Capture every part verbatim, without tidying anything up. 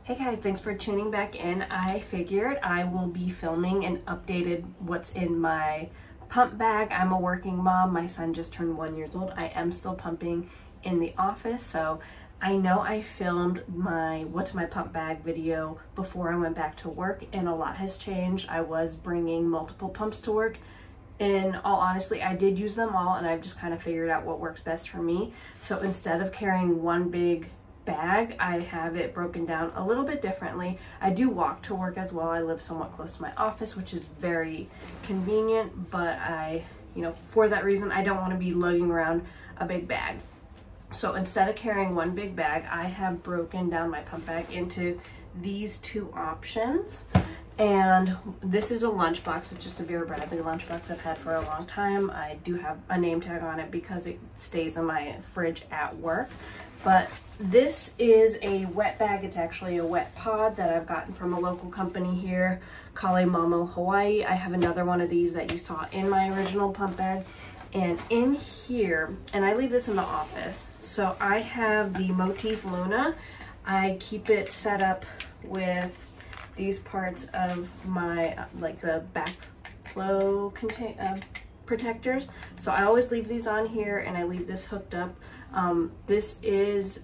Hey guys, thanks for tuning back in. I figured I will be filming and updated what's in my pump bag. I'm a working mom. My son just turned one years old. I am still pumping in the office, so I know I filmed my what's my pump bag video before I went back to work, and a lot has changed. I was bringing multiple pumps to work. In all honesty, I did use them all, and I've just kind of figured out what works best for me. So instead of carrying one big bag, I have it broken down a little bit differently. I do walk to work as well. I live somewhat close to my office, which is very convenient, but I, you know, for that reason, I don't want to be lugging around a big bag. So instead of carrying one big bag, I have broken down my pump bag into these two options. And this is a lunchbox. It's just a Vera Bradley lunchbox I've had for a long time. I do have a name tag on it because it stays in my fridge at work. But this is a wet bag. It's actually a wet pod that I've gotten from a local company here, Kale Mamo Hawaii. I have another one of these that you saw in my original pump bag. And in here, and I leave this in the office, so I have the Motif Luna. I keep it set up with these parts of my, uh, like the backflow contain uh, protectors. So I always leave these on here, and I leave this hooked up. Um, this is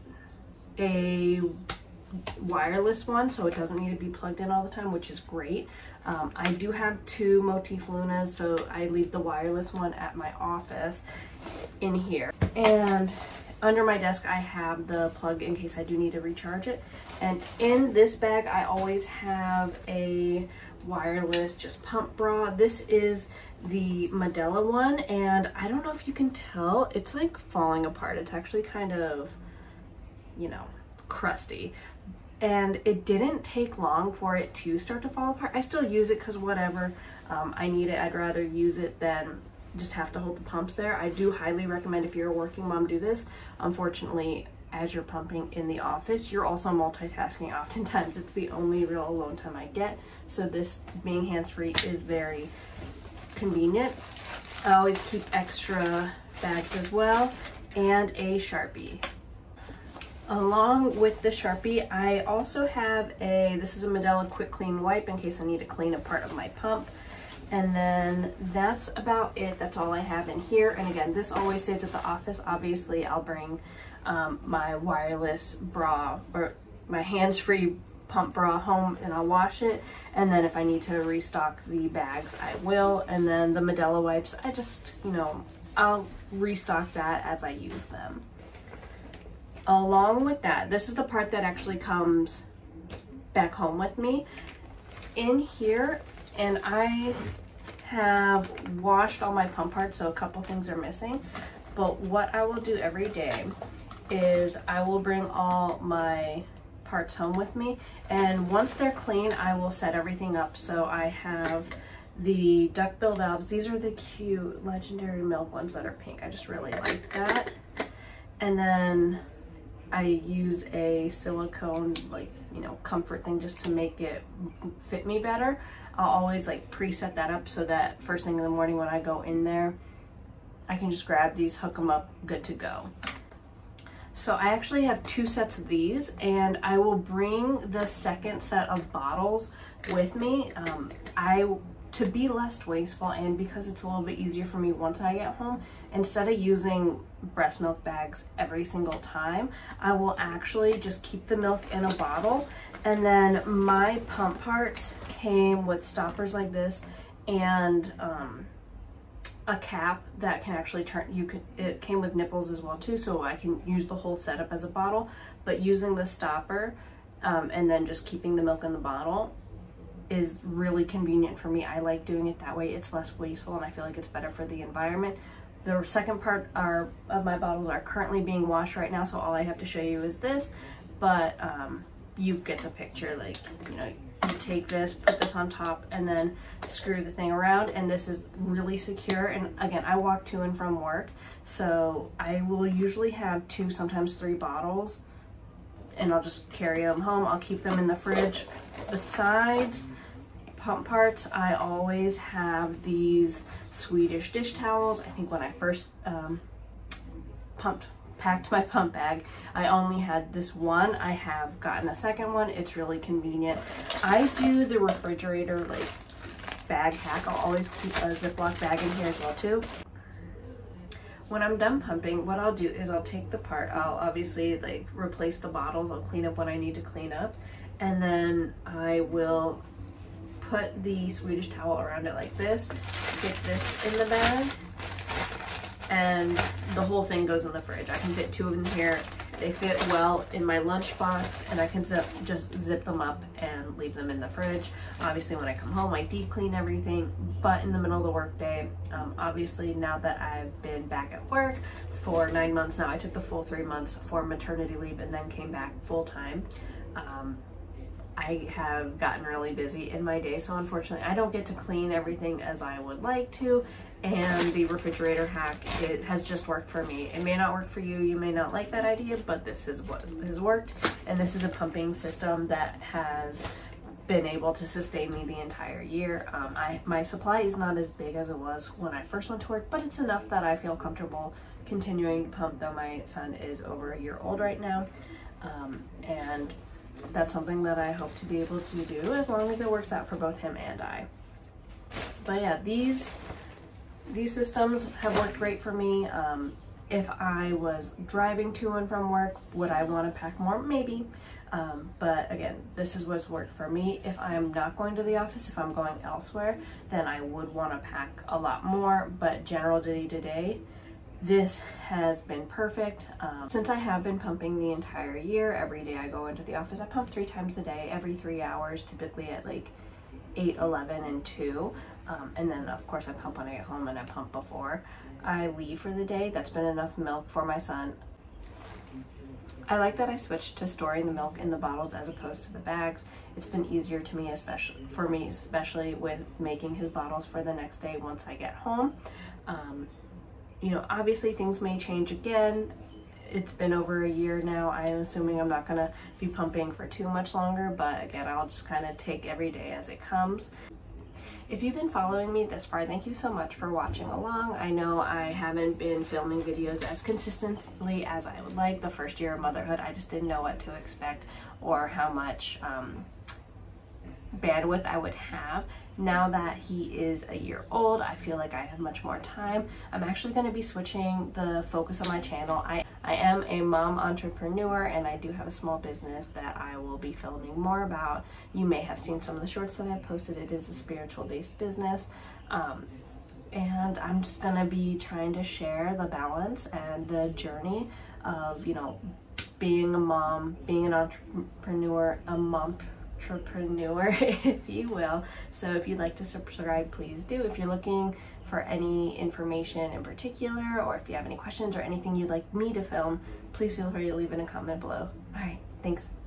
a wireless one, so it doesn't need to be plugged in all the time, which is great. Um, I do have two Motif Lunas, so I leave the wireless one at my office in here. And under my desk, I have the plug in case I do need to recharge it. And in this bag, I always have a wireless just pump bra. This is the Medela one, and I don't know if you can tell, it's like falling apart. It's actually kind of, you know, crusty. And it didn't take long for it to start to fall apart. I still use it because whatever, um, I need it. I'd rather use it than just have to hold the pumps there. I do highly recommend, if you're a working mom, do this. Unfortunately, as you're pumping in the office, you're also multitasking oftentimes. It's the only real alone time I get. So this being hands-free is very convenient. I always keep extra bags as well, and a Sharpie. Along with the Sharpie, I also have a, this is a Medela Quick Clean Wipe in case I need to clean a part of my pump. And then that's about it. That's all I have in here. And again, this always stays at the office. Obviously, I'll bring um, my wireless bra or my hands-free pump bra home, and I'll wash it. And then if I need to restock the bags, I will. And then the Medela wipes, I just, you know, I'll restock that as I use them. Along with that, this is the part that actually comes back home with me. In here, and I have washed all my pump parts, so a couple things are missing. But what I will do every day is I will bring all my parts home with me, and once they're clean, I will set everything up. So I have the duckbill valves. These are the cute Legendary Milk ones that are pink. I just really liked that. And then I use a silicone, like, you know, comfort thing just to make it fit me better. I'll always like preset that up so that first thing in the morning when I go in there, I can just grab these, hook them up, good to go. So I actually have two sets of these, and I will bring the second set of bottles with me. Um, I to be less wasteful, and because it's a little bit easier for me once I get home, instead of using breast milk bags every single time, I will actually just keep the milk in a bottle. And then my pump parts came with stoppers like this, and um, a cap that can actually turn, you could, it came with nipples as well too, so I can use the whole setup as a bottle. But using the stopper um, and then just keeping the milk in the bottle is really convenient for me. I like doing it that way. It's less wasteful, and I feel like it's better for the environment. The second part are, of my bottles are currently being washed right now, so all I have to show you is this, but um, you get the picture. Like, you know, you take this, put this on top, and then screw the thing around, and this is really secure. And again, I walk to and from work, so I will usually have two, sometimes three bottles, and I'll just carry them home. I'll keep them in the fridge. Besides pump parts, I always have these Swedish dish towels. I think when I first um, pumped packed my pump bag. I only had this one. I have gotten a second one. It's really convenient. I do the refrigerator like bag hack. I'll always keep a Ziploc bag in here as well too. When I'm done pumping, what I'll do is I'll take the part, I'll obviously like replace the bottles, I'll clean up what I need to clean up, and then I will put the Swedish towel around it like this, stick this in the bag, and the whole thing goes in the fridge. I can fit two of them here. They fit well in my lunchbox, and I can zip, just zip them up and leave them in the fridge. Obviously, when I come home, I deep clean everything, but in the middle of the workday, um, obviously now that I've been back at work for nine months now, I took the full three months for maternity leave and then came back full time. Um, I have gotten really busy in my day, so unfortunately I don't get to clean everything as I would like to, and the refrigerator hack, it has just worked for me. It may not work for you, you may not like that idea, but this is what has worked, and this is a pumping system that has been able to sustain me the entire year. Um, I my supply is not as big as it was when I first went to work, but it's enough that I feel comfortable continuing to pump, though my son is over a year old right now, um, and that's something that I hope to be able to do as long as it works out for both him and I. But yeah, these these systems have worked great for me. Um, if I was driving to and from work, would I want to pack more? Maybe. Um, but again, this is what's worked for me. If I'm not going to the office, if I'm going elsewhere, then I would want to pack a lot more. But general day to day, this has been perfect. Um, since I have been pumping the entire year, every day I go into the office, I pump three times a day, every three hours, typically at like eight, eleven, and two. Um, and then of course I pump when I get home, and I pump before I leave for the day. That's been enough milk for my son. I like that I switched to storing the milk in the bottles as opposed to the bags. It's been easier to me, especially for me, especially with making his bottles for the next day once I get home. Um, You know, obviously things may change again. It's been over a year now. I am assuming I'm not gonna be pumping for too much longer, but again, I'll just kind of take every day as it comes. If you've been following me this far, thank you so much for watching along. I know I haven't been filming videos as consistently as I would like. The first year of motherhood, I just didn't know what to expect or how much um, bandwidth I would have. Now that he is a year old, I feel like I have much more time. I'm actually going to be switching the focus on my channel. I, I am a mom entrepreneur, and I do have a small business that I will be filming more about. You may have seen some of the shorts that I've posted. It is a spiritual based business. Um, and I'm just going to be trying to share the balance and the journey of, you know, being a mom, being an entrepreneur, a mom entrepreneur, if you will. So if you'd like to subscribe, please do. If you're looking for any information in particular, or if you have any questions or anything you'd like me to film, please feel free to leave in a comment below. All right, thanks.